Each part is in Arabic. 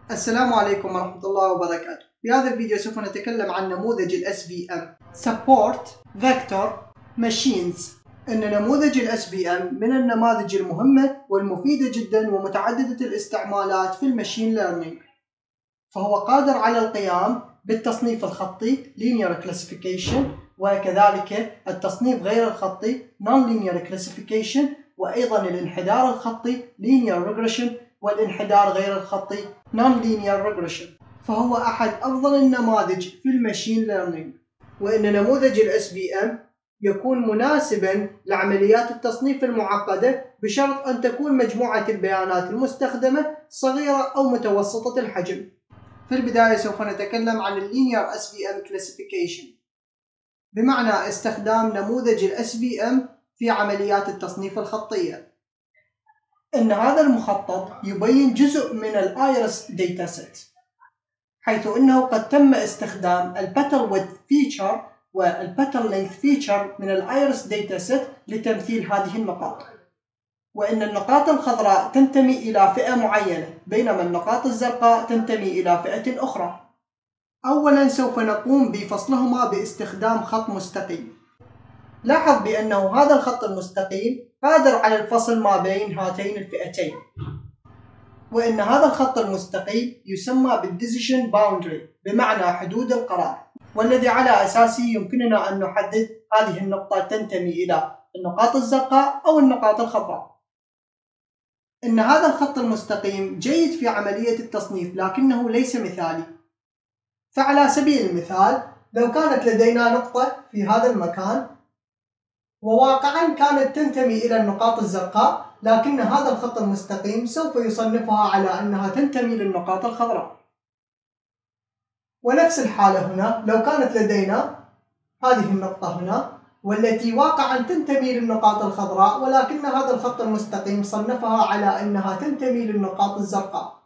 السلام عليكم ورحمة الله وبركاته. في هذا الفيديو سوف نتكلم عن نموذج ال SVM Support Vector Machines. إن نموذج ال SVM من النماذج المهمة والمفيدة جدا ومتعددة الاستعمالات في المشين ليرنينج، فهو قادر على القيام بالتصنيف الخطي Linear Classification، وكذلك التصنيف غير الخطي Non-Linear Classification، وأيضا الانحدار الخطي Linear Regression، والانحدار غير الخطي Non-Linear Regression. فهو أحد أفضل النماذج في المشين ليرنينج، وإن نموذج ال SVM يكون مناسبا لعمليات التصنيف المعقدة بشرط أن تكون مجموعة البيانات المستخدمة صغيرة أو متوسطة الحجم. في البداية سوف نتكلم عن ال Linear SVM Classification، بمعنى استخدام نموذج ال SVM في عمليات التصنيف الخطية. إن هذا المخطط يبين جزء من الآيرس داتا سيت، حيث إنه قد تم استخدام الباتل ويدث فيتشر والباتل لينث فيتشر من الآيرس داتا سيت لتمثيل هذه النقاط، وإن النقاط الخضراء تنتمي إلى فئة معينة بينما النقاط الزرقاء تنتمي إلى فئة أخرى. أولا سوف نقوم بفصلهما باستخدام خط مستقيم. لاحظ بأنه هذا الخط المستقيم قادر على الفصل ما بين هاتين الفئتين، وإن هذا الخط المستقيم يسمى بالديسيجن باوندري، بمعنى حدود القرار، والذي على أساسه يمكننا أن نحدد هذه النقطة تنتمي إلى النقاط الزرقاء أو النقاط الخضراء. إن هذا الخط المستقيم جيد في عملية التصنيف لكنه ليس مثالي. فعلى سبيل المثال، لو كانت لدينا نقطة في هذا المكان وواقعا كانت تنتمي إلى النقاط الزرقاء، لكن هذا الخط المستقيم سوف يصنفها على أنها تنتمي للنقاط الخضراء. ونفس الحالة هنا، لو كانت لدينا هذه النقطة هنا والتي واقعا تنتمي للنقاط الخضراء، ولكن هذا الخط المستقيم صنفها على أنها تنتمي للنقاط الزرقاء.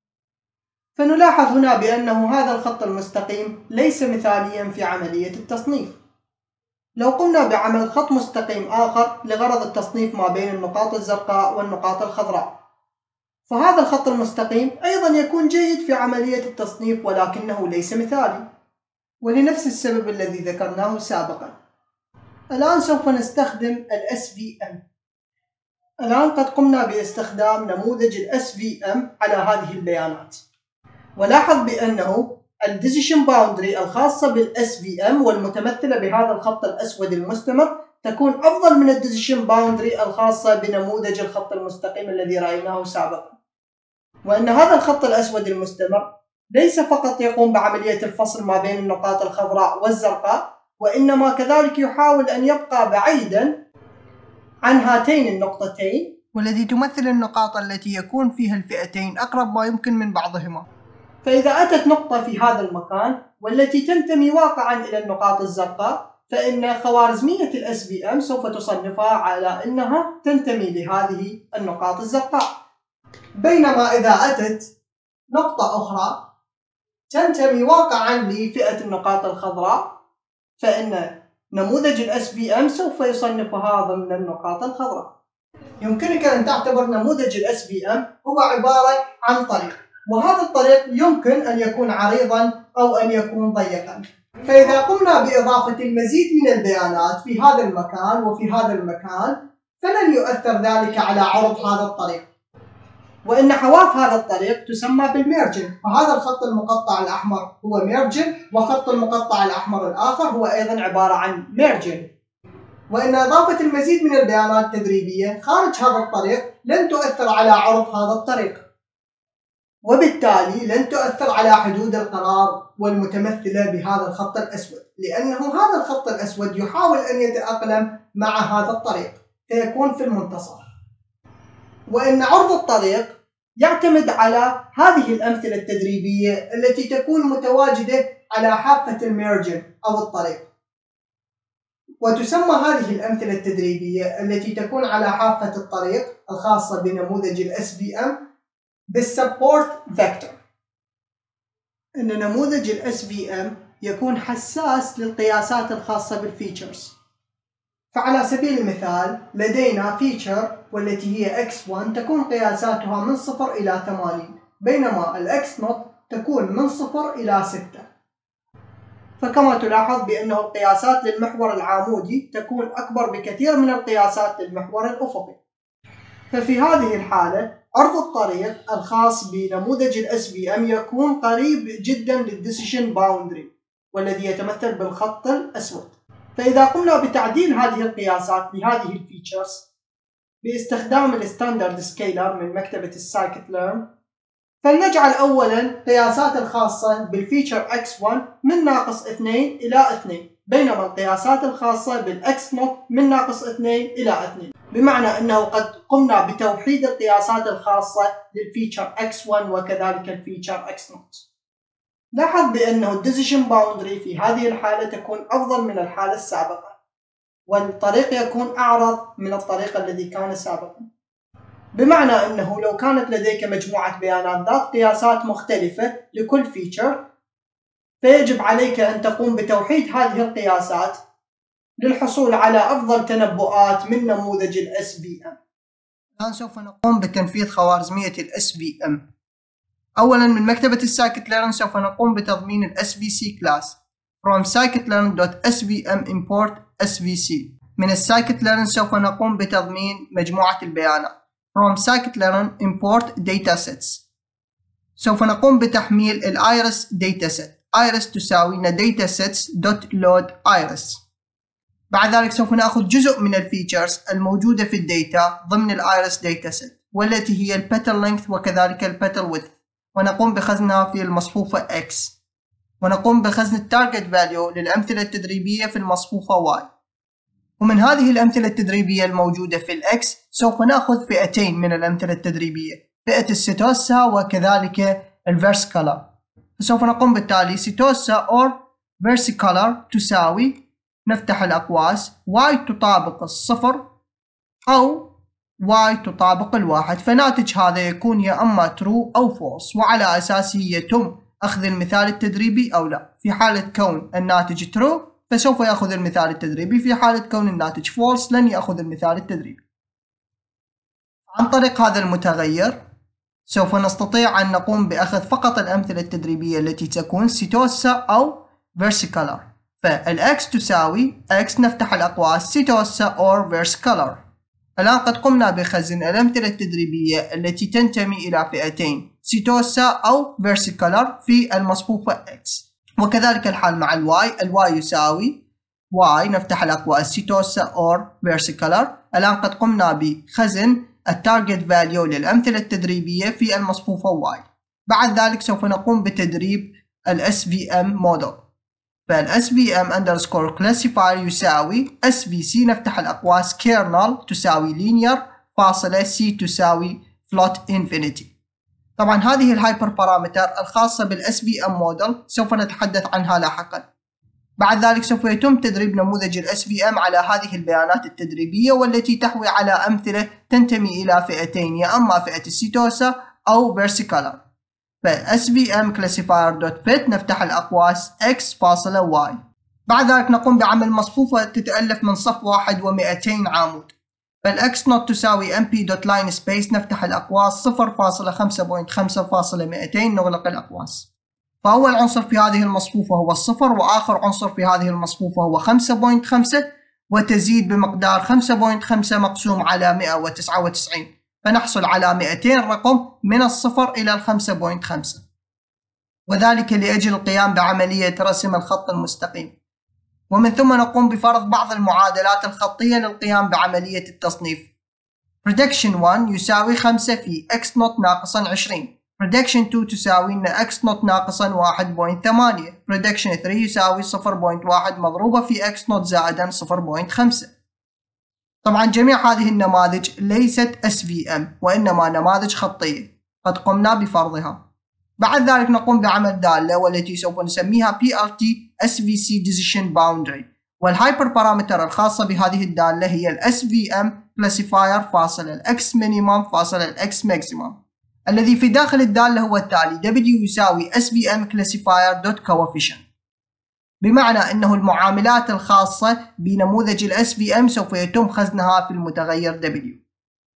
فنلاحظ هنا بأنه هذا الخط المستقيم ليس مثاليا في عملية التصنيف. لو قمنا بعمل خط مستقيم آخر لغرض التصنيف ما بين النقاط الزرقاء والنقاط الخضراء، فهذا الخط المستقيم أيضا يكون جيد في عملية التصنيف ولكنه ليس مثالي، ولنفس السبب الذي ذكرناه سابقا. الآن سوف نستخدم ال SVM. الآن قد قمنا باستخدام نموذج ال SVM على هذه البيانات، ولاحظ بأنه الديسيجن باوندري الخاصة بال SVM والمتمثلة بهذا الخط الأسود المستمر تكون أفضل من الديسيجن باوندري الخاصة بنموذج الخط المستقيم الذي رأيناه سابقا. وأن هذا الخط الأسود المستمر ليس فقط يقوم بعملية الفصل ما بين النقاط الخضراء والزرقاء، وإنما كذلك يحاول أن يبقى بعيدا عن هاتين النقطتين، والتي تمثل النقاط التي يكون فيها الفئتين أقرب ما يمكن من بعضهما. فإذا أتت نقطة في هذا المكان والتي تنتمي واقعا إلى النقاط الزرقاء، فإن خوارزمية ال SVM سوف تصنفها على أنها تنتمي لهذه النقاط الزرقاء. بينما إذا أتت نقطة أخرى تنتمي واقعا لفئة النقاط الخضراء، فإن نموذج ال SVM سوف يصنفها ضمن النقاط الخضراء. يمكنك أن تعتبر نموذج ال SVM هو عبارة عن طريق، وهذا الطريق يمكن أن يكون عريضا أو أن يكون ضيقا. فإذا قمنا بإضافة المزيد من البيانات في هذا المكان وفي هذا المكان، فلن يؤثر ذلك على عرض هذا الطريق. وإن حواف هذا الطريق تسمى بالميرجن، فهذا الخط المقطع الأحمر هو ميرجن، وخط المقطع الأحمر الآخر هو أيضا عبارة عن ميرجن. وإن إضافة المزيد من البيانات التدريبية خارج هذا الطريق لن تؤثر على عرض هذا الطريق، وبالتالي لن تؤثر على حدود القرار والمتمثلة بهذا الخط الأسود، لأنه هذا الخط الأسود يحاول أن يتأقلم مع هذا الطريق فيكون في المنتصف. وإن عرض الطريق يعتمد على هذه الأمثلة التدريبية التي تكون متواجدة على حافة الميرجن أو الطريق، وتسمى هذه الأمثلة التدريبية التي تكون على حافة الطريق الخاصة بنموذج ال SVM بالسبورت فيكتور. إن نموذج ال SVM يكون حساس للقياسات الخاصة بالفيتشرز. فعلى سبيل المثال لدينا فيتشر والتي هي X1 تكون قياساتها من 0 إلى 80، بينما الإكس نوت تكون من 0 إلى 6. فكما تلاحظ بأنه القياسات للمحور العمودي تكون أكبر بكثير من القياسات للمحور الأفقي. ففي هذه الحالة عرض الطريق الخاص بنموذج ال SVM يكون قريب جدا للديسيشن باوندري والذي يتمثل بالخط الأسود. فإذا قمنا بتعديل هذه القياسات لهذه الفيتشرز باستخدام الستاندرد سكيلر من مكتبة السايكت ليرن، فلنجعل أولا قياسات الخاصة بالفيتشر x1 من -2 إلى 2، بينما القياسات الخاصة بالx نوت من -2 إلى 2، بمعنى أنه قد قمنا بتوحيد القياسات الخاصة للفيتشر x1 وكذلك الفيتشر x نوت. لاحظ بأنه الديسيشن باوندري في هذه الحالة تكون أفضل من الحالة السابقة، والطريق يكون أعرض من الطريق الذي كان سابقا، بمعنى أنه لو كانت لديك مجموعة بيانات ذات قياسات مختلفة لكل فيتشر، فيجب عليك أن تقوم بتوحيد هذه القياسات للحصول على أفضل تنبؤات من نموذج ال SVM. الآن سوف نقوم بتنفيذ خوارزمية ال SVM. أولا من مكتبة السايكت ليرن سوف نقوم بتضمين ال SVC class from scikit-learn.svm import SVC. من السايكت ليرن سوف نقوم بتضمين مجموعة البيانات from scikit-learn import datasets. سوف نقوم بتحميل ال iris dataset. iris تساوي datasets.load_iris. بعد ذلك سوف نأخذ جزء من الفيتشرز الموجودة في الداتا ضمن ال iris dataset والتي هي ال petal length وكذلك ال petal width، ونقوم بخزنها في المصفوفة X، ونقوم بخزن التارجت فاليو للأمثلة التدريبية في المصفوفة Y. ومن هذه الأمثلة التدريبية الموجودة في الإكس سوف نأخذ فئتين من الأمثلة التدريبية، فئة السيتوسا وكذلك الفيرسيكولر. فسوف نقوم بالتالي سيتوسا or versicolor تساوي، نفتح الأقواس y تطابق 0 أو y تطابق 1، فناتج هذا يكون يا أما true أو false، وعلى أساسه يتم أخذ المثال التدريبي أو لا. في حالة كون الناتج true فسوف يأخذ المثال التدريبي، في حالة كون الناتج false لن يأخذ المثال التدريبي. عن طريق هذا المتغير سوف نستطيع أن نقوم بأخذ فقط الأمثلة التدريبية التي تكون سيتوسا أو versicolor. فالX تساوي X، نفتح الأقواس سيتوسا or versicolor. الآن قد قمنا بخزن الأمثلة التدريبية التي تنتمي إلى فئتين سيتوسا أو versicolor في المصفوفة X، وكذلك الحال مع الواي يساوي y، نفتح الأقواس سيتوسا or versicolor. الآن قد قمنا بخزن التارجت فاليو للأمثلة التدريبية في المصفوفة y. بعد ذلك سوف نقوم بتدريب ال SVM موديل. فال SVM underscore classifier يساوي SVC، نفتح الأقواس kernel تساوي linear فاصلة C تساوي float infinity. طبعا هذه الهايبر بارامتر الخاصة بال SVM موديل سوف نتحدث عنها لاحقا. بعد ذلك سوف يتم تدريب نموذج ال SVM على هذه البيانات التدريبية والتي تحوي على أمثلة تنتمي إلى فئتين، يا أما فئة السيتوسا أو versicolor. ف SVM classifier.fit نفتح الأقواس x فاصلة y. بعد ذلك نقوم بعمل مصفوفة تتألف من صف 1 و200 عمود. فالx نوت تساوي mp.linespace، نفتح الأقواس 0.5.5.200 نغلق الأقواس. فأول عنصر في هذه المصفوفة هو الصفر، وآخر عنصر في هذه المصفوفة هو 5.5، وتزيد بمقدار 5.5 مقسوم على 199، فنحصل على 200 رقم من الصفر إلى 5.5، وذلك لأجل القيام بعملية رسم الخط المستقيم. ومن ثم نقوم بفرض بعض المعادلات الخطية للقيام بعملية التصنيف. Prediction 1 يساوي 5 في x نوت ناقصا 20. Prediction 2 تساوي إن x نوت ناقصا 1.8. Prediction 3 يساوي 0.1 مضروبة في x نوت زائدا 0.5. طبعا جميع هذه النماذج ليست SVM وإنما نماذج خطية قد قمنا بفرضها. بعد ذلك نقوم بعمل دالة والتي سوف نسميها PLT SVC Decision Boundary، والهايبر بارامتر الخاصة بهذه الدالة هي ال SVM Classifier فاصل ال X Minimum فاصل ال X Maximum، الذي في داخل الدالة هو التالي: W يساوي SVM Classifier.Coefficient، بمعنى أنه المعاملات الخاصة بنموذج ال SVM سوف يتم خزنها في المتغير W.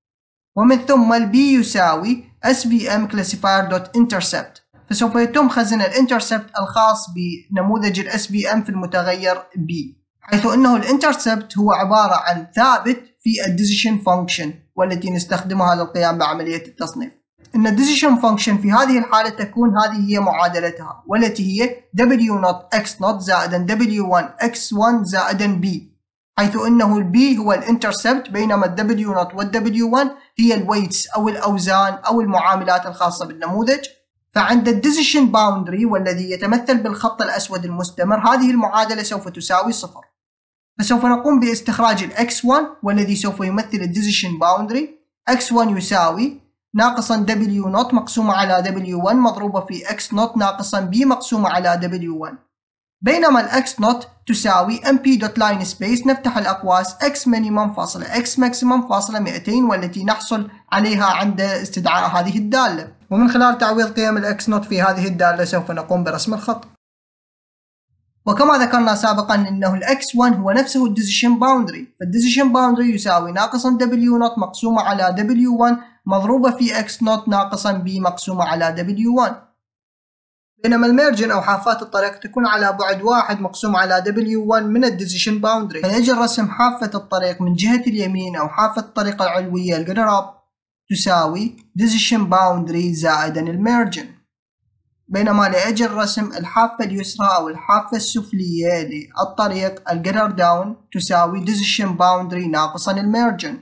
ومن ثم البي يساوي SVM classifier.intercept. فسوف يتم خزن الانترسبت الخاص بنموذج ال SVM في المتغير B، حيث أنه الانترسبت هو عبارة عن ثابت في الديسيشن فانكشن والتي نستخدمها للقيام بعملية التصنيف. إن الديسيشن فانكشن في هذه الحالة تكون هذه هي معادلتها، والتي هي W0 X0 زائدا W1 X1 زائدا B، حيث أنه ال B هو الانترسبت بينما ال W0 وال W1 هي الويتس أو الأوزان أو المعاملات الخاصة بالنموذج. فعند الديسيشن باوندري والذي يتمثل بالخط الأسود المستمر هذه المعادلة سوف تساوي 0. فسوف نقوم باستخراج ال X1 والذي سوف يمثل الديسيشن باوندري. X1 يساوي ناقصا W0 مقسومة على W1 مضروبة في X0 ناقصا B مقسومة على W1، بينما ال X0 تساوي mp.lineSpace نفتح الأقواس X minimum فاصلة X maximum فاصلة 200 والتي نحصل عليها عند استدعاء هذه الدالة، ومن خلال تعويض قيم ال X0 في هذه الدالة سوف نقوم برسم الخط. وكما ذكرنا سابقا انه ال X1 هو نفسه الديسيشن باوندري، فالديسيشن باوندري يساوي ناقصا W0 مقسومة على W1 مضروبة في X0 ناقصا B مقسومة على W1، بينما الميرجن أو حافات الطريق تكون على بعد 1 مقسوم على W1 من الديسيشن باوندري. فيجري رسم حافة الطريق من جهة اليمين أو حافة الطريق العلوية الجراب تساوي ديسيشن باوندري زائدا الميرجن، بينما لأجل رسم الحافة اليسرى أو الحافة السفلية للطريق الجرر داون تساوي ديسيشن باوندري ناقصا الميرجن.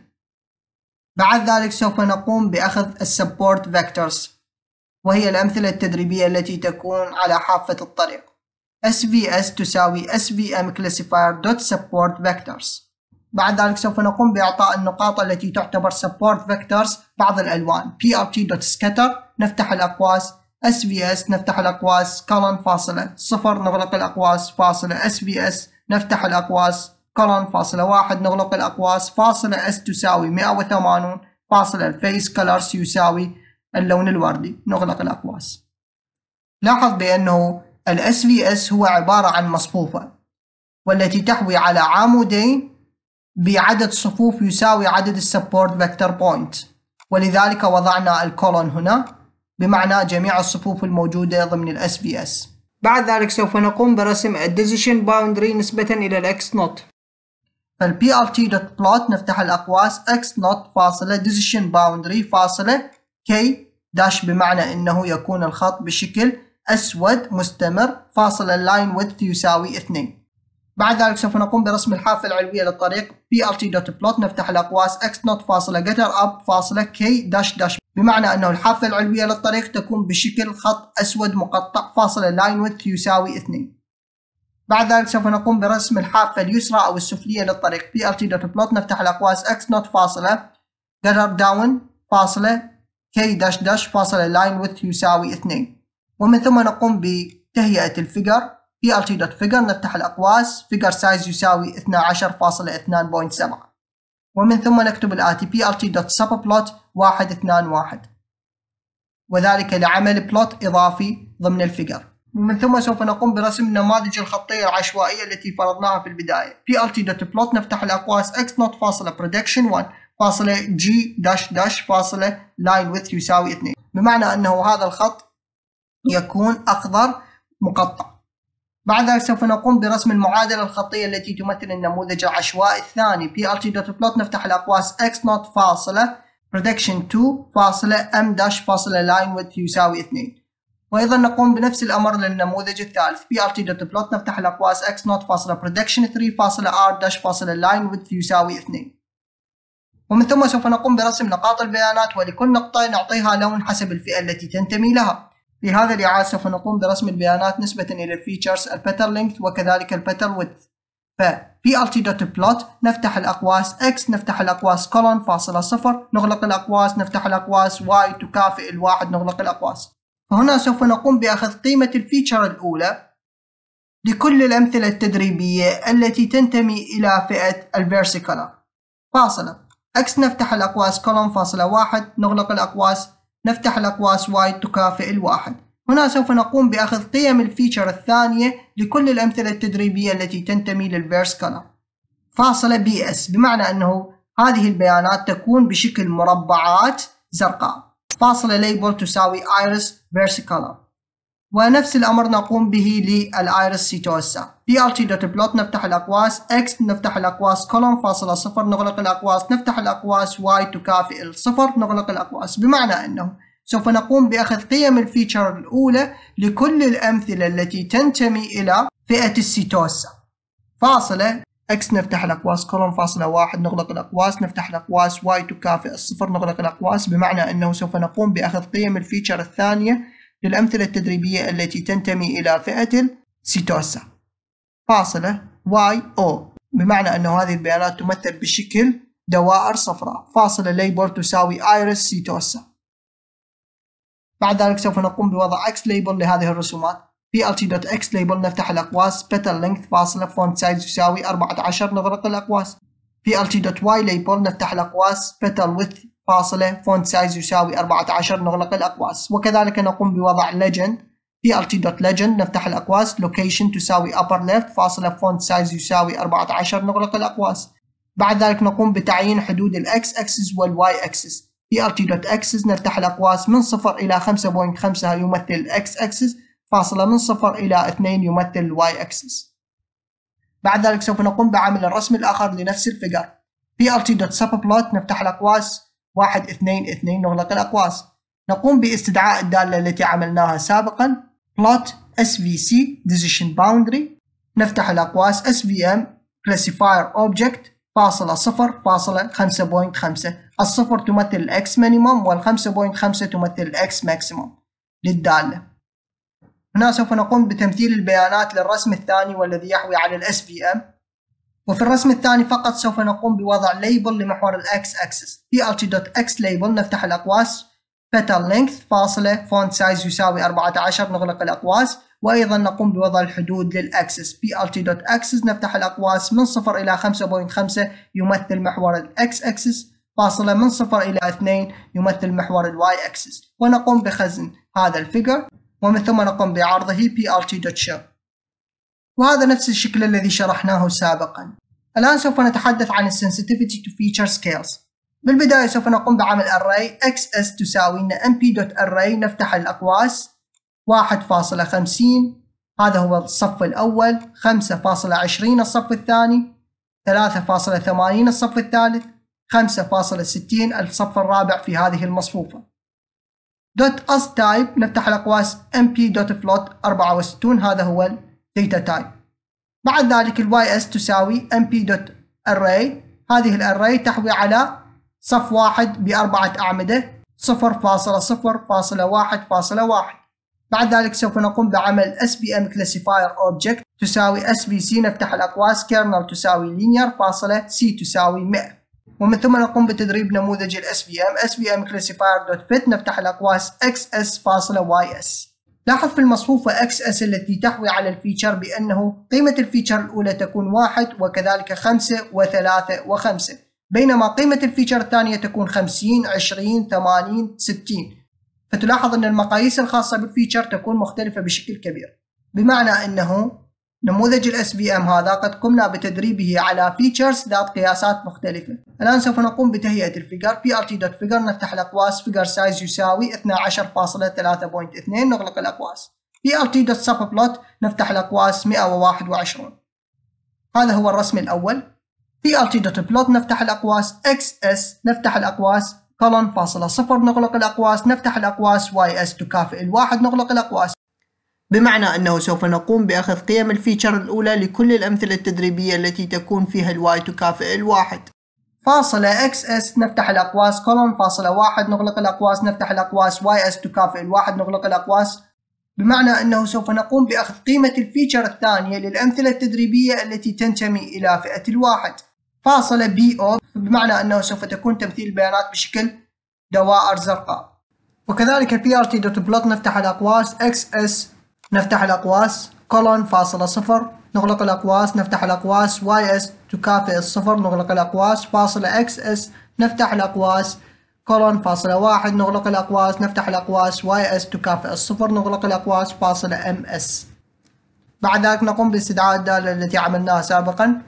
بعد ذلك سوف نقوم بأخذ السبورت فيكتورز وهي الأمثلة التدريبية التي تكون على حافة الطريق. SVS تساوي SVM classifier.support vectors. بعد ذلك سوف نقوم بإعطاء النقاط التي تعتبر support vectors بعض الألوان. PRT.scatter نفتح الأقواس، SVS نفتح الأقواس colon فاصلة 0 نغلق الأقواس فاصلة SVS نفتح الأقواس colon فاصلة 1 نغلق الأقواس فاصلة S تساوي 180 فاصلة الفيس colors يساوي اللون الوردي نغلق الأقواس. لاحظ بأنه ال SVS هو عبارة عن مصفوفة والتي تحوي على عمودين بعدد صفوف يساوي عدد السبورت فيكتور بوينت، ولذلك وضعنا الكولون هنا بمعنى جميع الصفوف الموجودة ضمن ال SVS. بعد ذلك سوف نقوم برسم الديسيشن باوندري نسبة إلى ال X0. فال PRT.plot نفتح الأقواس X0 فاصلة ديسيشن باوندري فاصلة K داش بمعنى أنه يكون الخط بشكل أسود مستمر فاصلة اللاين width يساوي 2. بعد ذلك سوف نقوم برسم الحافة العلوية للطريق PRT.plot نفتح الأقواس X0 فاصلة gutter up فاصلة K داش داش بمعنى أنه الحافة العلوية للطريق تكون بشكل خط أسود مقطع فاصلة اللاين width يساوي 2. بعد ذلك سوف نقوم برسم الحافة اليسرى أو السفلية للطريق PRT.plot نفتح الأقواس X0 فاصلة gutter down فاصلة K داش داش فاصلة لاين width يساوي 2، ومن ثم نقوم بتهيئة الفيجر PRT.figure نفتح الأقواس figure size يساوي 12.2.7، ومن ثم نكتب الآتي PRT.subplot 121 وذلك لعمل بلوت إضافي ضمن الفيجر. ومن ثم سوف نقوم برسم النماذج الخطية العشوائية التي فرضناها في البداية. PRT.plot نفتح الأقواس X0 فاصلة prediction 1 فاصلة G داش داش فاصلة line width يساوي 2، بمعنى أنه هذا الخط يكون أخضر مقطع. بعد ذلك سوف نقوم برسم المعادلة الخطية التي تمثل النموذج العشوائي الثاني. PRT.plot نفتح الأقواس X0 فاصلة prediction 2 فاصلة M داش فاصلة line width يساوي 2، وأيضا نقوم بنفس الأمر للنموذج الثالث. PRT.plot نفتح الأقواس X0 فاصلة prediction 3 فاصلة R داش فاصلة line width يساوي 2، ومن ثم سوف نقوم برسم نقاط البيانات ولكل نقطة نعطيها لون حسب الفئة التي تنتمي لها. في هذا الإعادة سوف نقوم برسم البيانات نسبة إلى الفيتشرز الباتر لينث وكذلك الباتر ويدث. ف PRT.plot نفتح الأقواس X نفتح الأقواس colon فاصلة 0 نغلق الأقواس نفتح الأقواس Y تكافئ 1 نغلق الأقواس. فهنا سوف نقوم بأخذ قيمة الفيتشر الأولى لكل الأمثلة التدريبية التي تنتمي إلى فئة الفيرسيكولار فاصلة X نفتح الأقواس colon فاصلة 1 نغلق الأقواس نفتح الأقواس Y تكافئ 1. هنا سوف نقوم بأخذ قيم الفيتشر الثانية لكل الأمثلة التدريبية التي تنتمي للفيرسيكولار فاصلة BS، بمعنى أنه هذه البيانات تكون بشكل مربعات زرقاء. فاصلة ليبل تساوي iris versus color. ونفس الأمر نقوم به للآيرس سيتوسا. plt.plot نفتح الأقواس x نفتح الأقواس column فاصلة صفر نغلق الأقواس نفتح الأقواس y تكافئ الصفر نغلق الأقواس. بمعنى أنه سوف نقوم بأخذ قيم الفيتشر الأولى لكل الأمثلة التي تنتمي إلى فئة السيتوسا. فاصلة x نفتح الأقواس column فاصلة واحد نغلق الأقواس نفتح الأقواس y تكافئ الصفر نغلق الأقواس. بمعنى أنه سوف نقوم بأخذ قيم الفيتشر الثانية للأمثلة التدريبية التي تنتمي إلى فئة السيتوسا. فاصلة YO بمعنى أنه هذه البيانات تمثل بشكل دوائر صفراء. فاصلة ليبل تساوي iris سيتوسا. بعد ذلك سوف نقوم بوضع X ليبل لهذه الرسومات. plt.x ليبل نفتح الأقواس petal length فاصلة font size يساوي 14 نغلق الأقواس. plt.y ليبل نفتح الأقواس petal width فاصلة font size يساوي 14 نغلق الأقواس. وكذلك نقوم بوضع legend plt.legend نفتح الأقواس location تساوي upper left فاصلة font size يساوي 14 نغلق الأقواس. بعد ذلك نقوم بتعيين حدود ال x axis وال y axis. plt.axis نفتح الأقواس من 0 إلى 5.5 يمثل x axis فاصلة من 0 إلى 2 يمثل y axis. بعد ذلك سوف نقوم بعمل الرسم الآخر لنفس الفيجر. plt.subplot نفتح الأقواس 1 2 2 نغلق الأقواس. نقوم باستدعاء الدالة التي عملناها سابقا plot svc decision boundary نفتح الأقواس svm classifier object فاصلة 0 فاصلة 5.5. الصفر تمثل الx minimum وال5.5 تمثل الx maximum للدالة. هنا سوف نقوم بتمثيل البيانات للرسم الثاني والذي يحوي على ال svm. وفي الرسم الثاني فقط سوف نقوم بوضع ليبل لمحور ال x axis. plt.x label نفتح الأقواس petal length فاصلة font size يساوي 14 نغلق الأقواس. وأيضا نقوم بوضع الحدود للأكسس. plt.axis نفتح الأقواس من 0 إلى 5.5 يمثل محور ال x axis فاصلة من 0 إلى 2 يمثل محور ال y axis. ونقوم بخزن هذا الفيجر ومن ثم نقوم بعرضه plt.show. وهذا نفس الشكل الذي شرحناه سابقا. الآن سوف نتحدث عن sensitivity to feature scales. بالبداية سوف نقوم بعمل array xs تساوي mp.array نفتح الأقواس 1.50 هذا هو الصف الأول 5.20 الصف الثاني 3.80 الصف الثالث 5.60 الصف الرابع في هذه المصفوفة. .asType نفتح الأقواس mp.float 64 هذا هو data type. بعد ذلك ال ys تساوي mp.array هذه الاري تحوي على صف واحد بأربعة أعمدة 0.0.1.1. بعد ذلك سوف نقوم بعمل SVM classifier object تساوي SVC نفتح الأقواس kernel تساوي linear فاصلة C تساوي 100. ومن ثم نقوم بتدريب نموذج ال SVM classifier.fit نفتح الأقواس XS فاصلة YS. لاحظ في المصفوفة XS التي تحوي على الفيتشر بأنه قيمة الفيتشر الأولى تكون 1 وكذلك 5 و3 و5 بينما قيمة الفيتشر الثانية تكون 50 20 80 60. فتلاحظ أن المقاييس الخاصة بالفيتشر تكون مختلفة بشكل كبير. بمعنى أنه نموذج ال SVM هذا قد قمنا بتدريبه على فيتشرز ذات قياسات مختلفة. الآن سوف نقوم بتهيئة الفيجر. plt.figure نفتح الأقواس figure size يساوي 12.3.2 نغلق الأقواس. plt.subplot نفتح الأقواس 121. هذا هو الرسم الأول. plt.plot نفتح الأقواس xs نفتح الأقواس colon فاصلة 0 نغلق الأقواس نفتح الأقواس ys تكافئ الواحد نغلق الأقواس. بمعنى أنه سوف نقوم بأخذ قيم الفيتشر الأولى لكل الأمثلة التدريبية التي تكون فيها الواي تكافئ الواحد. فاصلة xs نفتح الأقواس colon فاصلة 1 نغلق الأقواس نفتح الأقواس ys تكافئ الواحد نغلق الأقواس. بمعنى أنه سوف نقوم بأخذ قيمة الفيتشر الثانية للأمثلة التدريبية التي تنتمي إلى فئة الواحد. فاصلة BO بمعنى أنه سوف تكون تمثيل البيانات بشكل دوائر زرقاء. وكذلك plt.plot نفتح الأقواس xs نفتح الأقواس colon فاصلة 0 نغلق الأقواس نفتح الأقواس ys تكافئ الصفر نغلق الأقواس فاصلة xs نفتح الأقواس colon فاصلة 1 نغلق الأقواس نفتح الأقواس ys تكافئ الصفر نغلق الأقواس فاصلة ms. بعد ذلك نقوم باستدعاء الدالة التي عملناها سابقا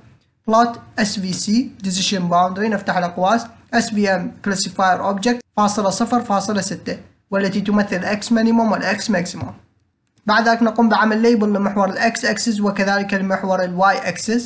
plot SVC decision boundary نفتح الأقواس SVM classifier object فاصلة 0.6 والتي تمثل x minimum والx maximum. بعد ذلك نقوم بعمل ليبل لمحور الx axis وكذلك لمحور الy axis،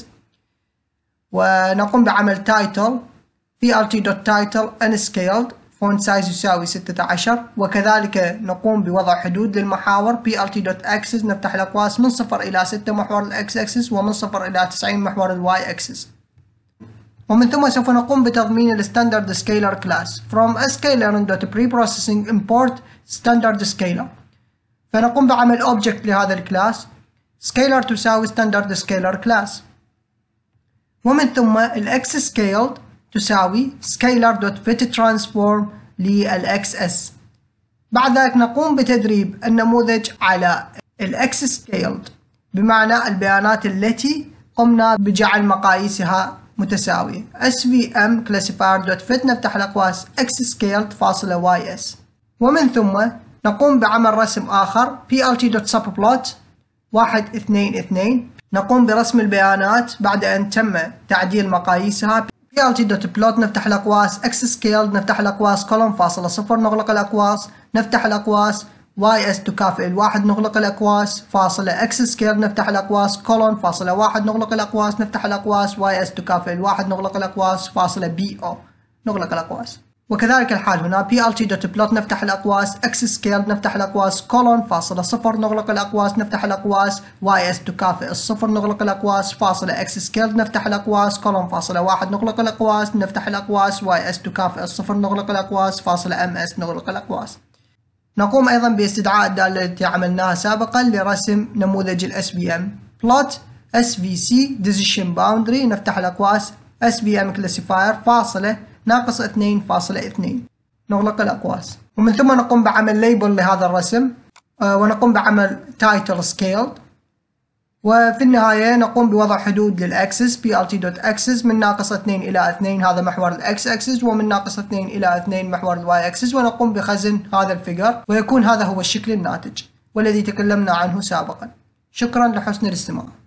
ونقوم بعمل title plt.title unscaled font size يساوي 16، وكذلك نقوم بوضع حدود للمحاور plt.axis نفتح الأقواس من 0 إلى 6 محور الx axis ومن 0 إلى 90 محور الy axis. ومن ثم سوف نقوم بتضمين الستاندرد سكيلر كلاس from a scalar dot preprocessing import standard scalar. فنقوم بعمل object لهذا الكلاس scalar تساوي standard scalar class، ومن ثم الx scaled تساوي scalar dot fit transform للxs. بعد ذلك نقوم بتدريب النموذج على الx scaled بمعنى البيانات التي قمنا بجعل مقاييسها متساوية svm classifier.fit نفتح الأقواس x scaled فاصلة ys، ومن ثم نقوم بعمل رسم آخر plt.subplot 1 2 2 نقوم برسم البيانات بعد أن تم تعديل مقاييسها plt.plot نفتح الأقواس x scaled نفتح الأقواس column فاصلة 0 نغلق الأقواس نفتح الأقواس ys تكافئ 1 نغلق الأقواس فاصلة x scaled نفتح الأقواس colon فاصلة 1 نغلق الأقواس نفتح الأقواس ys تكافئ 1 نغلق الأقواس فاصلة bo نغلق الأقواس. وكذلك الحال هنا plt.plot نفتح الأقواس x scaled نفتح الأقواس colon فاصلة 0 نغلق الأقواس نفتح الأقواس ys تكافئ 0 نغلق الأقواس فاصلة x scaled نفتح الأقواس colon فاصلة 1 نغلق الأقواس نفتح الأقواس ys تكافئ 0 نغلق الأقواس فاصلة ms نغلق الأقواس. نقوم أيضا باستدعاء الدالة التي عملناها سابقا لرسم نموذج ال SVM plot SVC decision boundary نفتح الأقواس SVM classifier فاصلة ناقص 2.2 نغلق الأقواس، ومن ثم نقوم بعمل ليبل لهذا الرسم ونقوم بعمل title scaled، وفي النهاية نقوم بوضع حدود للأكسس plt.axis من ناقص 2 إلى 2 هذا محور الأكس أكسس، ومن ناقص 2 إلى 2 محور الواي أكسس، ونقوم بخزن هذا الفيجر ويكون هذا هو الشكل الناتج والذي تكلمنا عنه سابقا. شكرا لحسن الاستماع.